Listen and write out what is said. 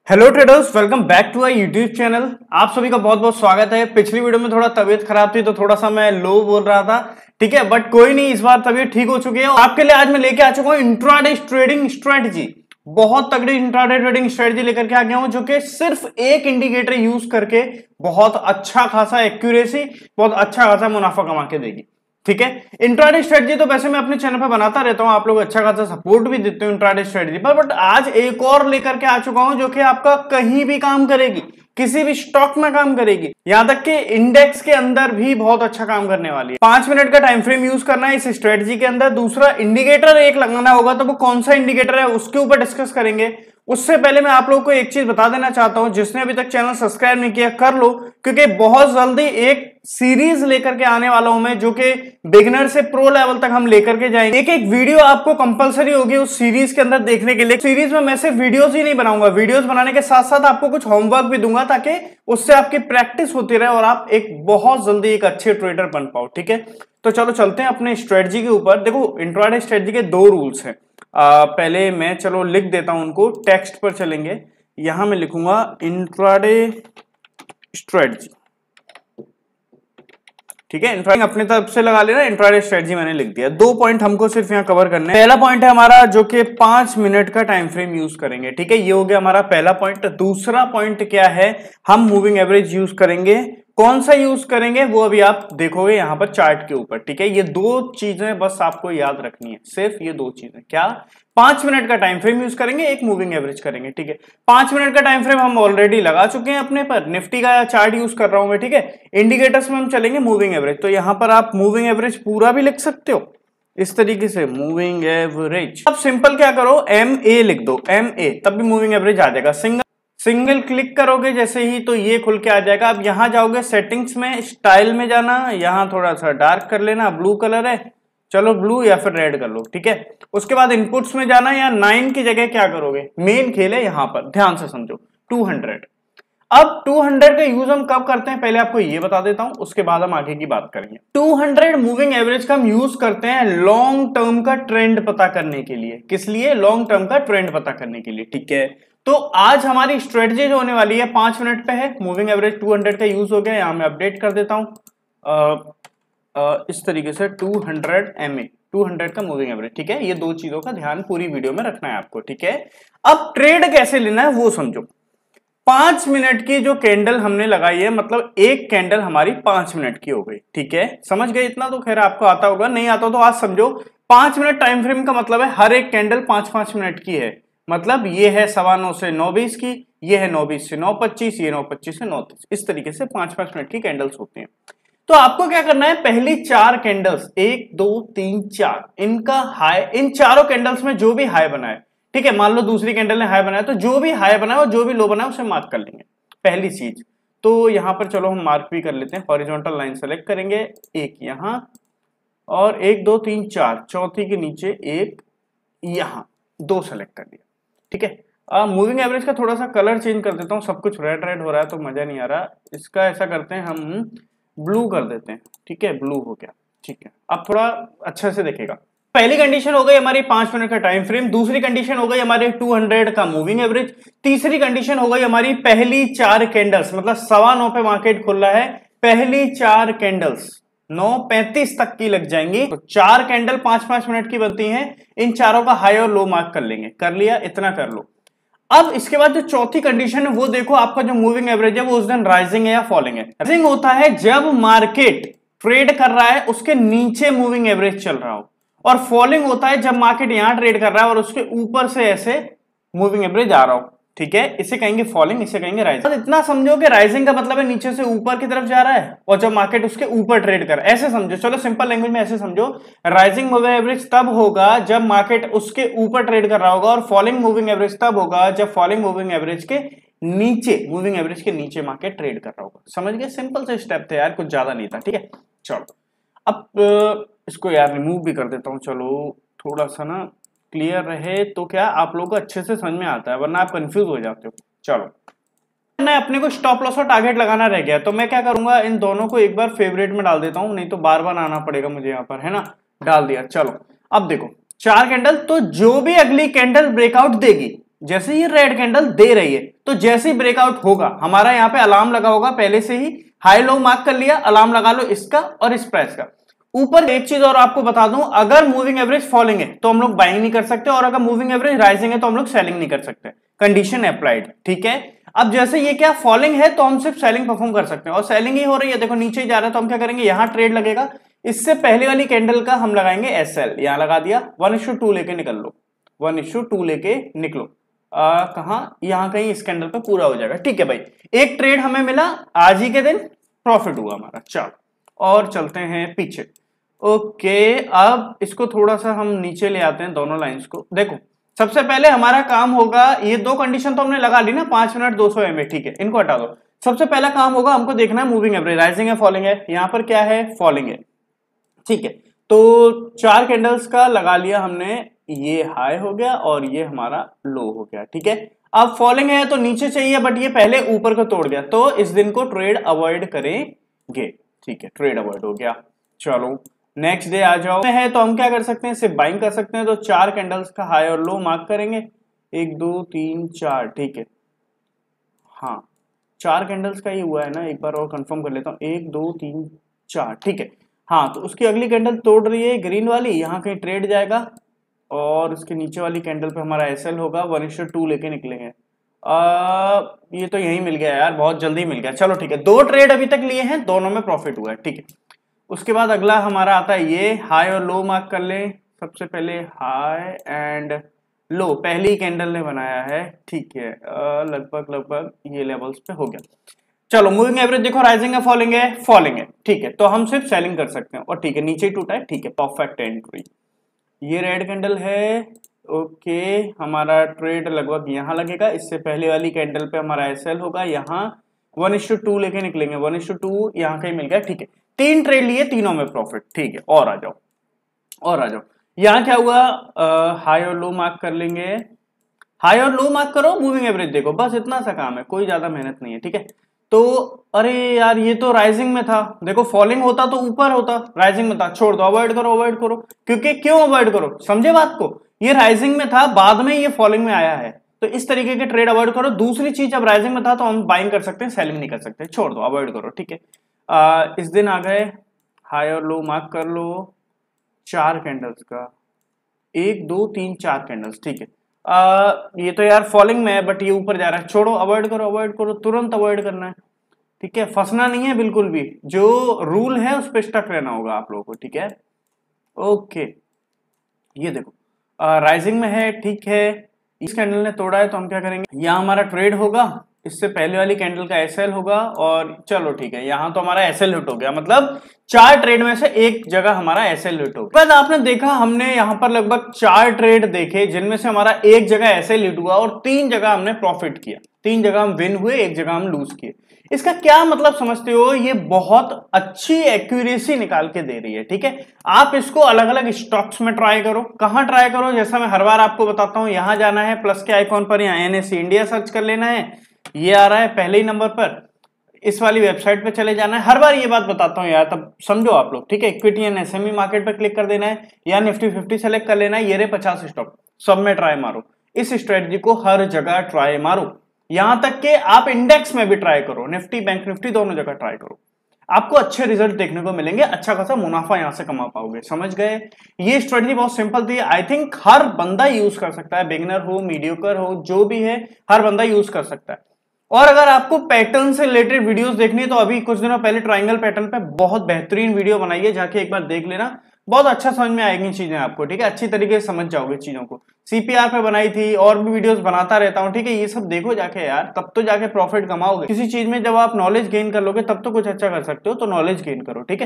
Hello traders, welcome back to our YouTube channel. आप सभी का बहुत बहुत स्वागत है। पिछली वीडियो में थोड़ा तबीयत खराब थी तो थोड़ा सा मैं लो बोल रहा था, ठीक है, बट कोई नहीं, इस बार तबीयत ठीक हो चुकी है। आपके लिए आज मैं लेके आ चुका हूं इंट्राडे ट्रेडिंग स्ट्रेटजी। बहुत तगड़ी इंट्राडे ट्रेडिंग स्ट्रेटजी लेकर के आ गया हूं, जो कि सिर्फ एक इंडिकेटर यूज करके बहुत अच्छा खासा एक्यूरेसी, बहुत अच्छा खासा मुनाफा कमा के देगी। ठीक है, इंट्राडे स्ट्रेटजी तो वैसे मैं अपने चैनल पे बनाता रहता हूं, आप लोग अच्छा खासा सपोर्ट भी देते हो इंट्राडे स्ट्रेटजी पर, बट आज एक और लेकर के आ चुका हूं जो कि आपका कहीं भी काम करेगी, किसी भी स्टॉक में काम करेगी, यहां तक कि इंडेक्स के अंदर भी बहुत अच्छा काम करने वाली है। 5 मिनट का टाइम फ्रेम यूज करना है इस स्ट्रेटजी के अंदर। दूसरा, इंडिकेटर एक लगाना होगा, तो वो कौन सा इंडिकेटर है उसके ऊपर डिस्कस करेंगे। उससे पहले मैं आप लोगों को एक चीज बता देना चाहता हूं, जिसने अभी तक चैनल सब्सक्राइब नहीं किया कर लो, क्योंकि बहुत जल्दी एक सीरीज लेकर के आने वाला हूं मैं, जो कि बिगिनर से प्रो लेवल तक हम लेकर के जाएंगे। एक एक वीडियो आपको कंपलसरी होगी उस सीरीज के अंदर देखने के लिए। सीरीज में मैं सिर्फ वीडियोस ही नहीं बनाऊंगा, वीडियोस बनाने के साथ साथ आपको कुछ होमवर्क भी दूंगा, ताकि उससे आपकी प्रैक्टिस होती रहे और आप एक बहुत जल्दी एक अच्छे ट्रेडर बन पाओ। ठीक है, तो चलो चलते हैं अपने स्ट्रेटजी के ऊपर। देखो, इंट्राडे स्ट्रेटजी के दो रूल्स हैं। पहले मैं चलो लिख देता हूं उनको, टेक्स्ट पर चलेंगे। यहां मैं लिखूंगा इंट्राडे स्ट्रेटजी, ठीक है। इंट्राडे अपनी तरफ से लगा लेना, इंट्राडे स्ट्रेटजी मैंने लिख दिया। दो पॉइंट हमको सिर्फ यहां कवर करने हैं। पहला पॉइंट है हमारा जो कि 5 मिनट का टाइम फ्रेम यूज करेंगे, ठीक है, ये हो गया हमारा पहला पॉइंट। दूसरा पॉइंट क्या है, हम मूविंग एवरेज यूज करेंगे। कौन सा यूज करेंगे वो अभी आप देखोगे यहां पर चार्ट के ऊपर, ठीक है। ये दो चीजें बस आपको याद रखनी है, सिर्फ ये दो चीजें। क्या? 5 मिनट का टाइम फ्रेम यूज करेंगे, एक मूविंग एवरेज करेंगे, ठीक है। 5 मिनट का टाइम फ्रेम हम ऑलरेडी लगा चुके हैं अपने पर, निफ्टी का चार्ट यूज कर रहा हूं मैं, ठीक है। इंडिकेटर्स में हम चलेंगे मूविंग एवरेज, तो यहां पर आप मूविंग एवरेज पूरा भी लिख सकते हो इस तरीके से, मूविंग एवरेज। अब सिंपल क्या करो, MA लिख दो, MA, तब भी मूविंग एवरेज आ जाएगा। सिंगल क्लिक करोगे जैसे ही तो ये खुल के आ जाएगा। अब यहां जाओगे सेटिंग्स में, स्टाइल में जाना, यहां थोड़ा सा डार्क कर लेना, ब्लू कलर है, चलो ब्लू या फिर रेड कर लो, ठीक है। उसके बाद इनपुट्स में जाना, या 9 की जगह क्या करोगे, मेन खेल है यहां पर, ध्यान से समझो, 200। अब 200 का यूज हम कब करते हैं पहले आपको ये बता देता हूं, उसके बाद हम आगे की बात करेंगे। 200 मूविंग एवरेज का हम यूज करते हैं लॉन्ग टर्म का ट्रेंड पता करने के लिए। किस लिए? लॉन्ग टर्म का ट्रेंड पता करने के लिए, ठीक है। तो आज हमारी स्ट्रेटजी जो होने वाली है 5 मिनट पे है, मूविंग एवरेज 200 का यूज हो गया, यहां मैं अपडेट कर देता हूं इस तरीके से 200 MA, 200 का मूविंग एवरेज, ठीक है। ये दो चीजों का ध्यान पूरी वीडियो में रखना है आपको, ठीक है। अब ट्रेड कैसे लेना है वो समझो। 5 मिनट की जो कैंडल हमने लगाई है, मतलब एक कैंडल हमारी 5 मिनट की हो गई, ठीक है। समझ गए? इतना तो खैर आपको आता होगा, नहीं आता तो आज समझो। 5 मिनट टाइम फ्रेम का मतलब है हर एक कैंडल 5-5 मिनट की है। मतलब ये है 9:15 से 9:20 की, ये है 9:20 से 9:25, ये 9:25 से 9:30, इस तरीके से 5-5 मिनट की कैंडल्स होती हैं। तो आपको क्या करना है, पहली 4 कैंडल्स, 1 2 3 4, इनका हाई, इन चारों कैंडल्स में जो भी हाई बना है, ठीक है, मान लो दूसरी कैंडल ने हाई बनाया, तो जो भी हाई बनाया और जो भी लो बनाया उसे मार्क कर लेंगे, पहली चीज। तो यहां पर चलो हम मार्क भी कर लेते हैं, हॉरिजॉन्टल लाइन सेलेक्ट करेंगे, एक यहां और 1 2 3 4, चौथी के नीचे एक यहां, 2 सेलेक्ट कर दिया, ठीक है। मूविंग एवरेज का थोड़ा सा कलर चेंज कर देता हूं, सब कुछ रेड रेड हो रहा है तो मजा नहीं आ रहा। इसका ऐसा करते हैं, हम ब्लू कर देते हैं, ठीक है, ब्लू हो गया, ठीक है। अब थोड़ा अच्छा से देखेगा। पहली कंडीशन हो गई हमारी 5 मिनट का टाइम फ्रेम, दूसरी कंडीशन हो गई हमारे 200 का मूविंग एवरेज, तीसरी कंडीशन हो गई हमारी पहली 4 कैंडल्स, मतलब 9:15 पे मार्केट खुल रहा है, पहली 4 कैंडल्स 9:35 तक की लग जाएंगी। तो 4 कैंडल 5-5 मिनट की बनती हैं, इन चारों का हाई और लो मार्क कर लेंगे। कर लिया? इतना कर लो। अब इसके बाद जो चौथी कंडीशन है वो देखो, आपका जो मूविंग एवरेज है वो उस दिन राइजिंग है या फॉलिंग है। राइजिंग होता है जब मार्केट ट्रेड कर रहा है उसके नीचे मूविंग एवरेज चल रहा हो, और फॉलिंग होता है जब मार्केट यहां ट्रेड कर रहा है और उसके ऊपर से ऐसे मूविंग एवरेज आ रहा हो, ठीक है। इसे कहेंगे फॉलिंग, इसे कहेंगे राइजिंग। इतना समझो कि राइजिंग का मतलब है नीचे से ऊपर की तरफ जा रहा है, और जब मार्केट उसके ऊपर ट्रेड कर, ऐसे समझो, चलो सिंपल लैंग्वेज में ऐसे समझो, राइजिंग मूविंग एवरेज तब होगा जब मार्केट उसके ऊपर ट्रेड कर रहा होगा, और फॉलिंग मूविंग एवरेज तब होगा जब फॉलिंग मूविंग एवरेज के नीचे, मूविंग एवरेज के नीचे मार्केट ट्रेड कर रहा होगा। समझ गए? सिंपल से स्टेप थे यार, कुछ ज्यादा नहीं था, ठीक है। चलो अब इसको यार रिमूव भी कर देता हूं, चलो थोड़ा सा ना क्लियर रहे, तो क्या आप लोगों को अच्छे से समझ में आता है, वरना आप कंफ्यूज हो जाते हो। चलो, मैं अपने को स्टॉप लॉस और टारगेट लगाना रह गया, तो मैं क्या करूंगा, इन दोनों को एक बार फेवरेट में डाल देता हूं, नहीं तो बार बार आना पड़ेगा मुझे यहाँ पर, है ना। डाल दिया। चलो अब देखो 4 कैंडल, तो जो भी अगली कैंडल ब्रेकआउट देगी जैसे ये रेड कैंडल दे रही है तो जैसे ही ब्रेकआउट होगा हमारा यहाँ पे अलार्म लगा होगा, पहले से ही हाई लो मार्क कर लिया, अलार्म लगा लो इसका और इस प्राइस का। ऊपर एक चीज और आपको बता दूं, अगर मूविंग एवरेज फॉलिंग है तो हम लोग बाइंग नहीं कर सकते, और अगर मूविंग एवरेज राइजिंग है तो हम लोग सेलिंग नहीं कर सकते, कंडीशन अप्लाइड, ठीक है। अब जैसे ये क्या फॉलिंग है तो हम सिर्फ सेलिंग परफॉर्म कर सकते हैं, और सेलिंग ही हो रही है, देखो नीचे ही जा रहा है, तो हम क्या करेंगे, यहां ट्रेड लगेगा, इससे पहले वाली कैंडल का हम लगाएंगे एसएल, यहां लगा दिया, 1:2 लेके निकल लो, 1:2 लेके निकलो, कहां, यहां कहीं इस कैंडल पे पूरा हो जाएगा, ठीक है भाई। एक ट्रेड हमें मिला, आज ही के दिन प्रॉफिट हुआ हमारा। चलो और चलते हैं पीछे। ओके, अब इसको थोड़ा सा हम नीचे ले आते हैं, दोनों लाइंस को। देखो सबसे पहले हमारा काम होगा, ये दो कंडीशन तो हमने लगा ली ना, 5 मिनट 200 एमए, ठीक है, इनको हटा दो। सबसे पहला काम होगा हमको देखना है मूविंग एवरेज राइजिंग है फॉलिंग है, यहां पर क्या है, फॉलिंग है, ठीक है। तो 4 कैंडल्स का लगा लिया हमने, ये हाई हो गया और ये हमारा लो हो गया, ठीक है। अब फॉलिंग है तो नीचे चाहिए, बट ये पहले ऊपर को तोड़ गया, तो इस दिन को ट्रेड अवॉइड करेंगे, ठीक है, ट्रेड अवॉइड हो गया। चलो नेक्स्ट डे आ जाओ, है तो हम क्या कर सकते हैं, सिर्फ बाइंग कर सकते हैं, तो 4 कैंडल्स का हाई और लो मार्क करेंगे, 1 2 3 4, ठीक है। हाँ 4 कैंडल्स का ही हुआ है ना, एक बार और कंफर्म कर लेता हूँ, 1 2 3 4, ठीक है। हाँ तो उसकी अगली कैंडल तोड़ रही है ग्रीन वाली, यहाँ कहीं ट्रेड जाएगा, और उसके नीचे वाली कैंडल पे हमारा एसएल होगा, 1:2 लेके निकलेंगे। ये तो यही मिल गया यार, बहुत जल्दी मिल गया, चलो ठीक है। 2 ट्रेड अभी तक लिए हैं, दोनों में प्रॉफिट हुआ है, ठीक है। उसके बाद अगला हमारा आता है ये, हाई और लो मार्क कर ले, सबसे पहले हाई एंड लो पहली कैंडल ने बनाया है, ठीक है, लगभग ये लेवल्स पे हो गया। चलो मूविंग एवरेज देखो, राइजिंग है फॉलिंग है, फॉलिंग है, ठीक है, तो हम सिर्फ सेलिंग कर सकते हैं, और ठीक है नीचे ही टूटा है, ठीक है, परफेक्ट एंट्री। ये रेड कैंडल है, ओके, हमारा ट्रेड लगभग यहाँ लगेगा, इससे पहले वाली कैंडल पे हमारा एसएल होगा, यहाँ 1:2 लेके निकलेंगे, 1:2 यहाँ कहीं मिल गया, ठीक है। 3 ट्रेड लिए, तीनों में प्रॉफिट, ठीक है। और आ जाओ, और आ जाओ, यहाँ क्या हुआ, हाई और लो मार्क कर लेंगे, हाई और लो मार्क करो, मूविंग एवरेज देखो, बस इतना सा काम है, कोई ज्यादा मेहनत नहीं है, ठीक है। तो अरे यार ये तो राइजिंग में था, देखो फॉलिंग होता तो ऊपर होता, राइजिंग में था, छोड़ दो, अवॉइड करो, अवॉइड करो, क्योंकि क्यों अवॉइड करो, समझे बात को, ये राइजिंग में था, बाद में ये फॉलिंग में आया है, तो इस तरीके के ट्रेड अवॉइड करो। दूसरी चीज, अब राइजिंग में था तो हम बाइंग कर सकते हैं, सेलिंग नहीं कर सकते, छोड़ दो, अवॉइड करो, ठीक है। इस दिन आ गए, हाई और लो मार्क कर लो, 4 कैंडल्स का, 1 2 3 4 कैंडल्स, ठीक है। ये तो यार फॉलिंग में है, बट ये ऊपर जा रहा है, छोड़ो, अवॉइड करो, अवॉइड करो, तुरंत अवॉइड करना है, ठीक है, फंसना नहीं है बिल्कुल भी, जो रूल है उस पर स्टक रहना होगा आप लोगों को, ठीक है। ओके, ये देखो राइजिंग में है, ठीक है, इस कैंडल ने तोड़ा है, तो हम क्या करेंगे, यहाँ हमारा ट्रेड होगा, इससे पहले वाली कैंडल का एसएल होगा, और चलो ठीक है, यहाँ तो हमारा एसएल हिट हो गया, मतलब 4 ट्रेड में से एक जगह हमारा एसएल हिट हो गया। बाद आपने देखा, हमने यहाँ पर लगभग 4 ट्रेड देखे, जिनमें से हमारा एक जगह एसएल हिट हुआ, और 3 जगह हमने प्रॉफिट किया, 3 जगह हम विन हुए, एक जगह हम लूज किए। इसका क्या मतलब समझते हो, ये बहुत अच्छी एक्यूरेसी निकाल के दे रही है, ठीक है। आप इसको अलग अलग स्टॉक्स में ट्राई करो, कहां ट्राई करो, जैसा मैं हर बार आपको बताता हूं, यहां जाना है, प्लस के आइकॉन पर, यहाँ एनएससी इंडिया सर्च कर लेना है, ये आ रहा है पहले ही नंबर पर, इस वाली वेबसाइट पे चले जाना है, हर बार ये बात बताता हूं यार, तब समझो आप लोग, ठीक है। इक्विटी एंड एसएमई मार्केट पे क्लिक कर देना है, या निफ्टी 50 सेलेक्ट कर लेना है, ये रहे 50 स्टॉक, सब में ट्राई मारो, इस स्ट्रेटजी को हर जगह ट्राई मारो, यहां तक कि आप इंडेक्स में भी ट्राई करो, निफ्टी बैंक निफ्टी दोनों जगह ट्राई करो, आपको अच्छे रिजल्ट देखने को मिलेंगे, अच्छा खासा मुनाफा यहां से कमा पाओगे, समझ गए। ये स्ट्रेटजी बहुत सिंपल थी, आई थिंक हर बंदा यूज कर सकता है, बिगिनर हो, मीडियोकर हो, जो भी है, हर बंदा यूज कर सकता है। और अगर आपको पैटर्न से रिलेटेड वीडियोस देखनी है, तो अभी कुछ दिनों पहले ट्रायंगल पैटर्न पे बहुत बेहतरीन वीडियो बनाई है, जाके एक बार देख लेना, बहुत अच्छा समझ में आएगी चीजें आपको, ठीक है, अच्छी तरीके से समझ जाओगे चीजों को। सीपीआर पे बनाई थी, और भी वीडियोस बनाता रहता हूँ, ठीक है, ये सब देखो जाके यार, तब तो जाके प्रॉफिट कमाओगे किसी चीज में, जब आप नॉलेज गेन कर लोगे तब तो कुछ अच्छा कर सकते हो, तो नॉलेज गेन करो, ठीक है।